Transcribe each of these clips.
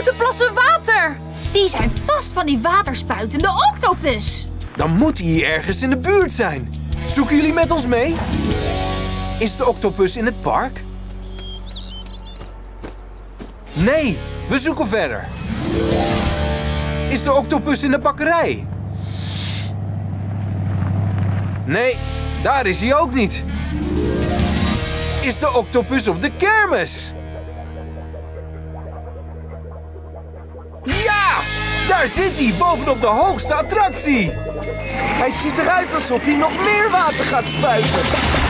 grote plassen water. Die zijn vast van die waterspuitende octopus. Dan moet hij hier ergens in de buurt zijn. Zoeken jullie met ons mee? Is de octopus in het park? Nee, we zoeken verder. Is de octopus in de bakkerij? Nee, daar is hij ook niet. Is de octopus op de kermis? Ja! Daar zit hij, bovenop de hoogste attractie. Hij ziet eruit alsof hij nog meer water gaat spuiten.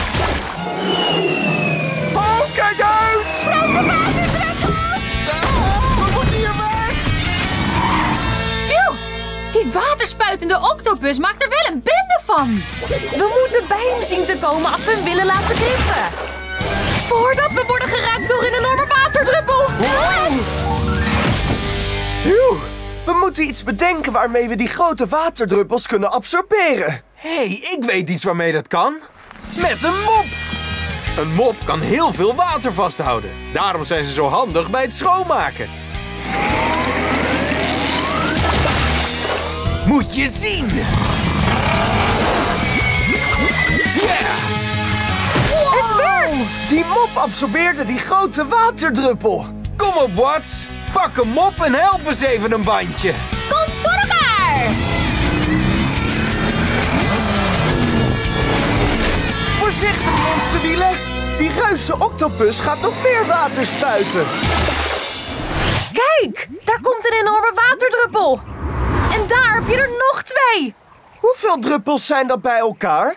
Oh, kijk uit! Grote waterdruppels! We moeten hier weg! Phew, die waterspuitende octopus maakt er wel een bende van. We moeten bij hem zien te komen als we hem willen laten krimpen. Voordat we worden geraakt door een enorme waterdruppel. We moeten iets bedenken waarmee we die grote waterdruppels kunnen absorberen. Hé, ik weet iets waarmee dat kan. Met een mop. Een mop kan heel veel water vasthouden. Daarom zijn ze zo handig bij het schoonmaken. Moet je zien. Yeah! Het werkt! Die mop absorbeerde die grote waterdruppel. Kom op, Watts. Pak een mop en help eens even een bandje. Komt voor elkaar! Voorzichtig, monsterwielen. Die reuze octopus gaat nog meer water spuiten. Kijk, daar komt een enorme waterdruppel. En daar heb je er nog 2. Hoeveel druppels zijn dat bij elkaar?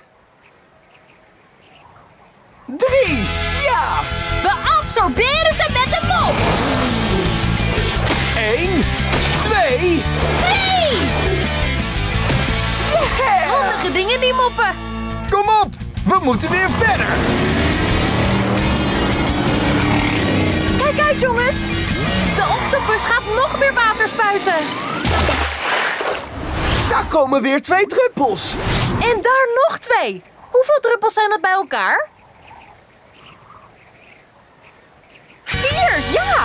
3! Ja! We absorberen ze met de mop. 1, 2... 3! Yeah! Handige dingen, die moppen. Kom op, we moeten weer verder. Kijk uit, jongens. De octopus gaat nog meer water spuiten. Daar komen weer 2 druppels. En daar nog 2. Hoeveel druppels zijn dat bij elkaar? 4, ja!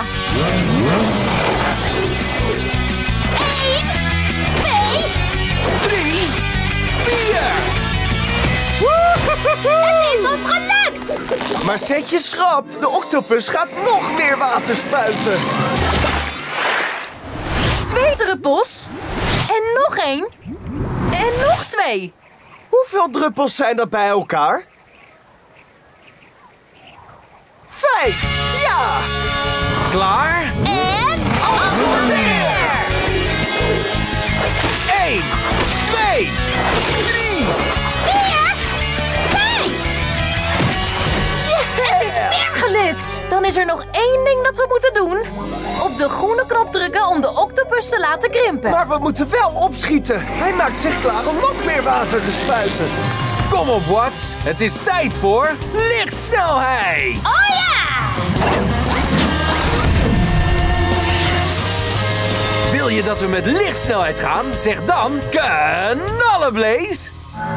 1, 2... 3, 4. Het is ons gelukt! Maar zet je schrap, de octopus gaat nog meer water spuiten. 2 druppels. En nog 1. En nog 2. Hoeveel druppels zijn dat bij elkaar? 5! Ja! Klaar? En absorbeer! 1, 2, 3. 4, 5! Het is weer gelukt! Dan is er nog 1 ding dat we moeten doen. Op de groene knop drukken om de octopus te laten krimpen. Maar we moeten wel opschieten. Hij maakt zich klaar om nog meer water te spuiten. Kom op, Watts. Het is tijd voor lichtsnelheid. Oh ja! Wil je dat we met lichtsnelheid gaan? Zeg dan knallenblaze.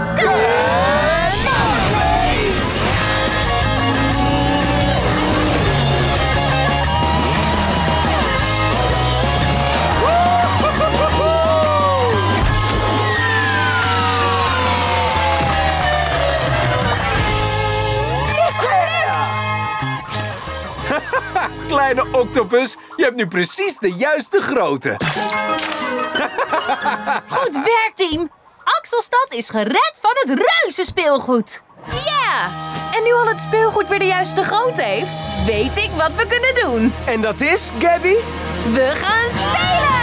Kleine octopus, je hebt nu precies de juiste grootte. Goed werk, team! Axelstad is gered van het reuzenspeelgoed. Ja! En nu al het speelgoed weer de juiste grootte heeft, weet ik wat we kunnen doen. En dat is, Gabby? We gaan spelen!